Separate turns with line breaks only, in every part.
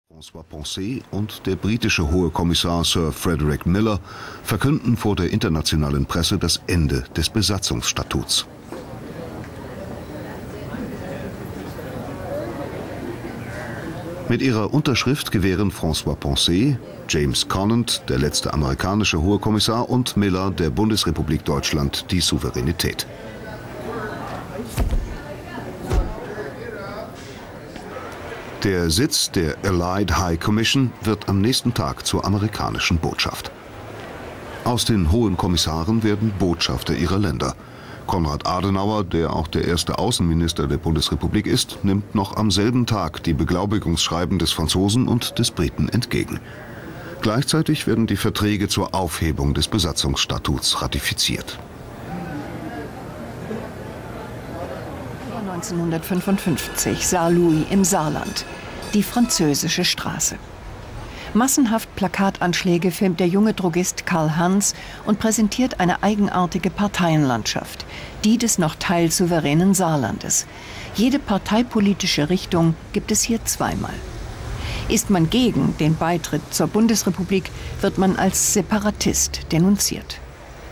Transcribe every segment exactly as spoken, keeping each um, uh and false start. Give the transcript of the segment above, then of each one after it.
François Poncet und der britische Hohe Kommissar Sir Frederick Miller verkünden vor der internationalen Presse das Ende des Besatzungsstatuts. Mit ihrer Unterschrift gewähren François Poncet, James Conant, der letzte amerikanische Hohe Kommissar, und Miller der Bundesrepublik Deutschland die Souveränität. Der Sitz der Allied High Commission wird am nächsten Tag zur amerikanischen Botschaft. Aus den Hohen Kommissaren werden Botschafter ihrer Länder. Konrad Adenauer, der auch der erste Außenminister der Bundesrepublik ist, nimmt noch am selben Tag die Beglaubigungsschreiben des Franzosen und des Briten entgegen. Gleichzeitig werden die Verträge zur Aufhebung des Besatzungsstatuts ratifiziert.
neunzehnhundertfünfundfünfzig, Saarlouis im Saarland, die französische Straße. Massenhaft Plakatanschläge filmt der junge Drogist Karl Hans und präsentiert eine eigenartige Parteienlandschaft, die des noch teilsouveränen Saarlandes. Jede parteipolitische Richtung gibt es hier zweimal. Ist man gegen den Beitritt zur Bundesrepublik, wird man als Separatist denunziert.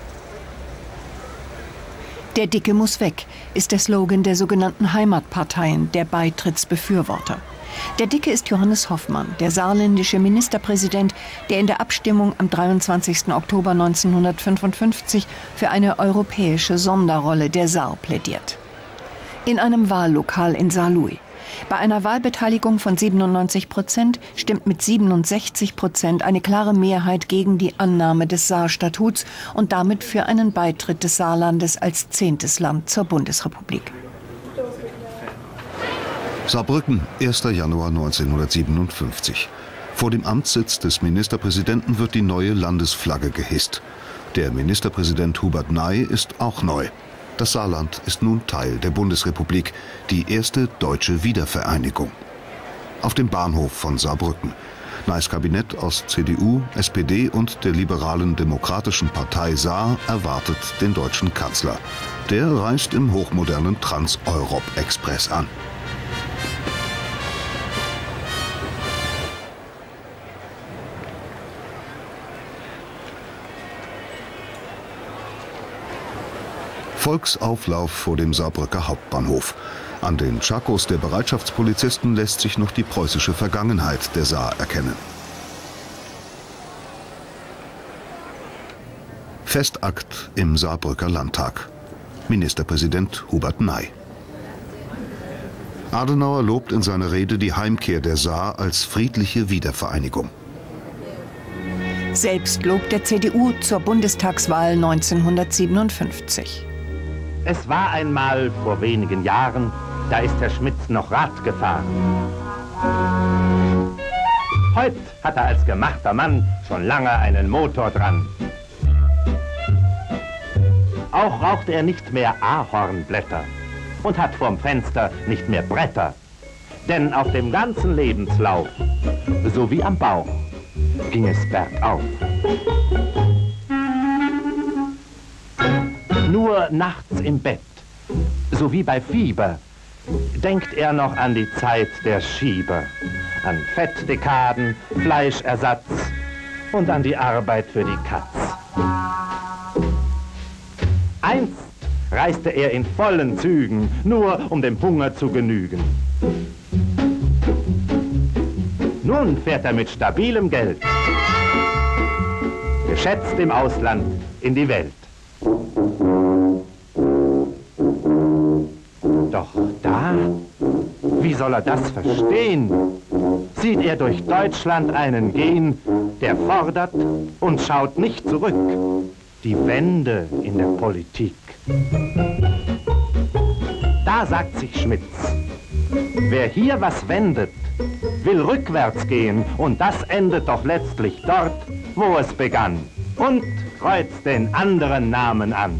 Der Dicke muss weg, ist der Slogan der sogenannten Heimatparteien, der Beitrittsbefürworter. Der Dicke ist Johannes Hoffmann, der saarländische Ministerpräsident, der in der Abstimmung am dreiundzwanzigsten Oktober neunzehnhundertfünfundfünfzig für eine europäische Sonderrolle der Saar plädiert. In einem Wahllokal in Saarlouis. Bei einer Wahlbeteiligung von siebenundneunzig Prozent stimmt mit siebenundsechzig Prozent eine klare Mehrheit gegen die Annahme des Saarstatuts und damit für einen Beitritt des Saarlandes als zehntes Land zur Bundesrepublik.
Saarbrücken, erster Januar neunzehnhundertsiebenundfünfzig. Vor dem Amtssitz des Ministerpräsidenten wird die neue Landesflagge gehisst. Der Ministerpräsident Hubert Ney ist auch neu. Das Saarland ist nun Teil der Bundesrepublik, die erste deutsche Wiedervereinigung. Auf dem Bahnhof von Saarbrücken. Neys Kabinett aus C D U, S P D und der liberalen Demokratischen Partei Saar erwartet den deutschen Kanzler. Der reist im hochmodernen Trans-Europe-Express an. Volksauflauf vor dem Saarbrücker Hauptbahnhof. An den Schakos der Bereitschaftspolizisten lässt sich noch die preußische Vergangenheit der Saar erkennen. Festakt im Saarbrücker Landtag. Ministerpräsident Hubert Ney. Adenauer lobt in seiner Rede die Heimkehr der Saar als friedliche Wiedervereinigung.
Selbstlob der C D U zur Bundestagswahl neunzehnhundertsiebenundfünfzig.
Es war einmal vor wenigen Jahren, da ist Herr Schmitz noch Rad gefahren. Heute hat er als gemachter Mann schon lange einen Motor dran. Auch raucht er nicht mehr Ahornblätter und hat vorm Fenster nicht mehr Bretter. Denn auf dem ganzen Lebenslauf, so wie am Bauch, ging es bergauf. Nur nachts im Bett, so wie bei Fieber, denkt er noch an die Zeit der Schieber, an Fettdekaden, Fleischersatz und an die Arbeit für die Katz. Einst reiste er in vollen Zügen, nur um dem Hunger zu genügen. Nun fährt er mit stabilem Geld, geschätzt im Ausland, in die Welt. Doch da, wie soll er das verstehen? Sieht er durch Deutschland einen gehen, der fordert und schaut nicht zurück. Die Wende in der Politik. Da sagt sich Schmitz, wer hier was wendet, will rückwärts gehen und das endet doch letztlich dort, wo es begann und kreuzt den anderen Namen an.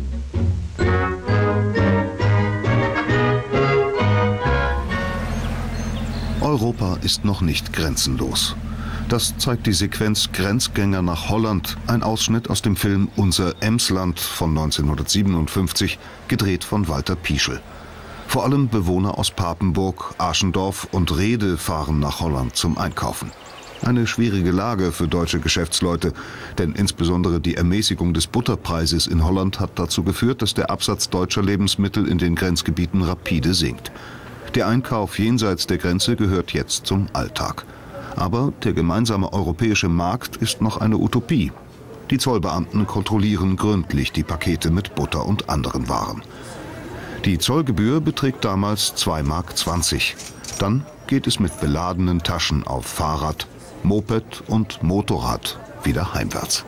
Europa ist noch nicht grenzenlos. Das zeigt die Sequenz Grenzgänger nach Holland, ein Ausschnitt aus dem Film Unser Emsland von neunzehnhundertsiebenundfünfzig, gedreht von Walter Pieschel. Vor allem Bewohner aus Papenburg, Aschendorf und Rhede fahren nach Holland zum Einkaufen. Eine schwierige Lage für deutsche Geschäftsleute, denn insbesondere die Ermäßigung des Butterpreises in Holland hat dazu geführt, dass der Absatz deutscher Lebensmittel in den Grenzgebieten rapide sinkt. Der Einkauf jenseits der Grenze gehört jetzt zum Alltag. Aber der gemeinsame europäische Markt ist noch eine Utopie. Die Zollbeamten kontrollieren gründlich die Pakete mit Butter und anderen Waren. Die Zollgebühr beträgt damals zwei Mark zwanzig. Dann geht es mit beladenen Taschen auf Fahrrad, Moped und Motorrad wieder heimwärts.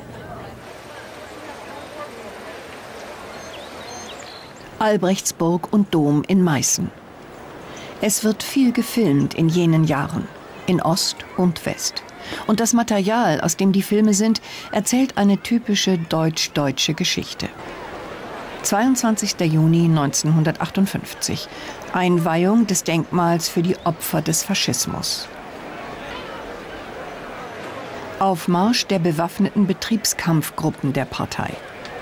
Albrechtsburg und Dom in Meißen. Es wird viel gefilmt in jenen Jahren, in Ost und West. Und das Material, aus dem die Filme sind, erzählt eine typische deutsch-deutsche Geschichte. zweiundzwanzigster Juni neunzehnhundertachtundfünfzig. Einweihung des Denkmals für die Opfer des Faschismus. Aufmarsch der bewaffneten Betriebskampfgruppen der Partei.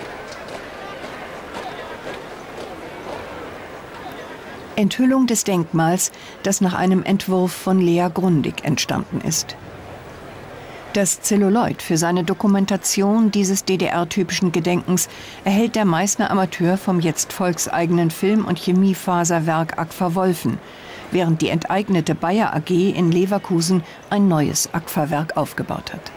Enthüllung des Denkmals, das nach einem Entwurf von Lea Grundig entstanden ist. Das Zelluloid für seine Dokumentation dieses D D R-typischen Gedenkens erhält der Meißner Amateur vom jetzt volkseigenen Film- und Chemiefaserwerk Agfa Wolfen, während die enteignete Bayer A G in Leverkusen ein neues Agfa-Werk aufgebaut hat.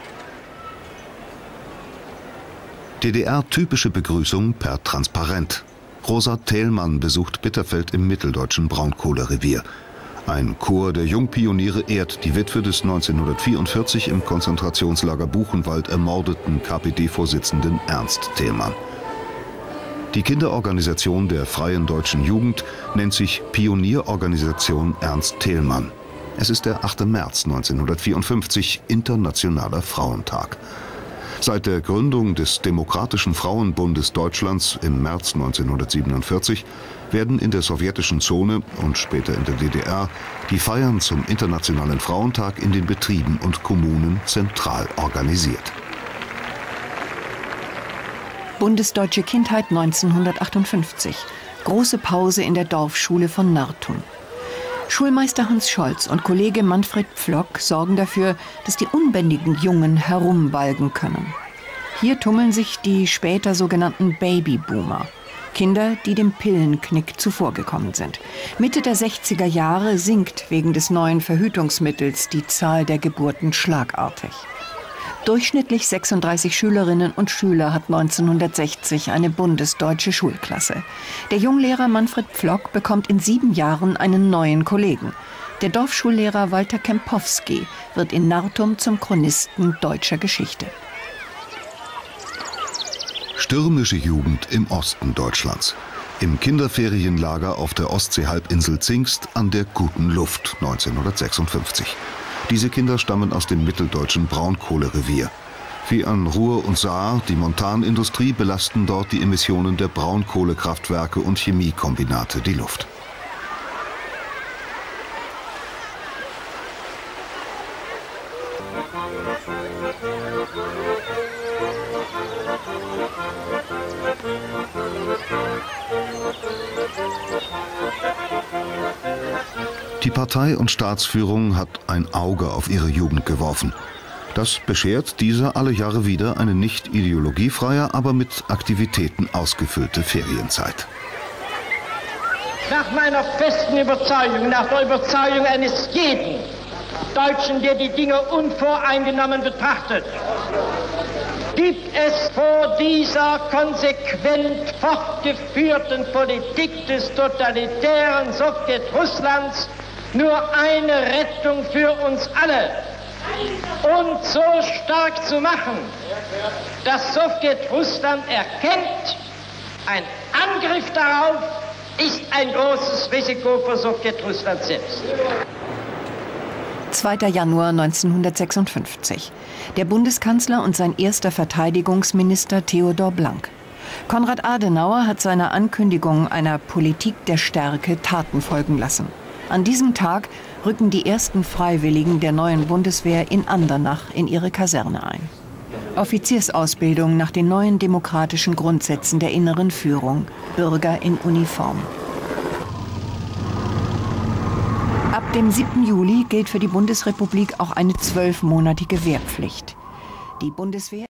D D R-typische Begrüßung per Transparent. Rosa Thälmann besucht Bitterfeld im mitteldeutschen Braunkohlerevier. Ein Chor der Jungpioniere ehrt die Witwe des neunzehnhundertvierundvierzig im Konzentrationslager Buchenwald ermordeten K P D-Vorsitzenden Ernst Thälmann. Die Kinderorganisation der Freien Deutschen Jugend nennt sich Pionierorganisation Ernst Thälmann. Es ist der achte März neunzehnhundertvierundfünfzig, Internationaler Frauentag. Seit der Gründung des Demokratischen Frauenbundes Deutschlands im März neunzehnhundertsiebenundvierzig werden in der sowjetischen Zone und später in der D D R die Feiern zum Internationalen Frauentag in den Betrieben und Kommunen zentral organisiert.
Bundesdeutsche Kindheit neunzehnhundertachtundfünfzig. Große Pause in der Dorfschule von Nartum. Schulmeister Hans Scholz und Kollege Manfred Pflock sorgen dafür, dass die unbändigen Jungen herumbalgen können. Hier tummeln sich die später sogenannten Babyboomer. Kinder, die dem Pillenknick zuvorgekommen sind. Mitte der sechziger Jahre sinkt wegen des neuen Verhütungsmittels die Zahl der Geburten schlagartig. Durchschnittlich sechsunddreißig Schülerinnen und Schüler hat neunzehnhundertsechzig eine bundesdeutsche Schulklasse. Der Junglehrer Manfred Pflock bekommt in sieben Jahren einen neuen Kollegen. Der Dorfschullehrer Walter Kempowski wird in Nartum zum Chronisten deutscher Geschichte.
Stürmische Jugend im Osten Deutschlands. Im Kinderferienlager auf der Ostseehalbinsel Zingst an der Guten Luft neunzehnhundertsechsundfünfzig. Diese Kinder stammen aus dem mitteldeutschen Braunkohlerevier. Wie an Ruhr und Saar, die Montanindustrie, belasten dort die Emissionen der Braunkohlekraftwerke und Chemiekombinate die Luft. Die Partei und Staatsführung hat ein Auge auf ihre Jugend geworfen. Das beschert dieser alle Jahre wieder eine nicht ideologiefreie, aber mit Aktivitäten ausgefüllte Ferienzeit.
Nach meiner festen Überzeugung, nach der Überzeugung eines jeden Deutschen, der die Dinge unvoreingenommen betrachtet, gibt es vor dieser konsequent fortgeführten Politik des totalitären Sowjetrusslands nur eine Rettung für uns alle. Und so stark zu machen, dass Sowjetrussland erkennt, ein Angriff darauf ist ein großes Risiko für Sowjetrussland selbst.
zweiter Januar neunzehnhundertsechsundfünfzig. Der Bundeskanzler und sein erster Verteidigungsminister Theodor Blank. Konrad Adenauer hat seiner Ankündigung einer Politik der Stärke Taten folgen lassen. An diesem Tag rücken die ersten Freiwilligen der neuen Bundeswehr in Andernach in ihre Kaserne ein. Offiziersausbildung nach den neuen demokratischen Grundsätzen der inneren Führung. Bürger in Uniform. Ab dem siebten Juli gilt für die Bundesrepublik auch eine zwölfmonatige Wehrpflicht. Die Bundeswehr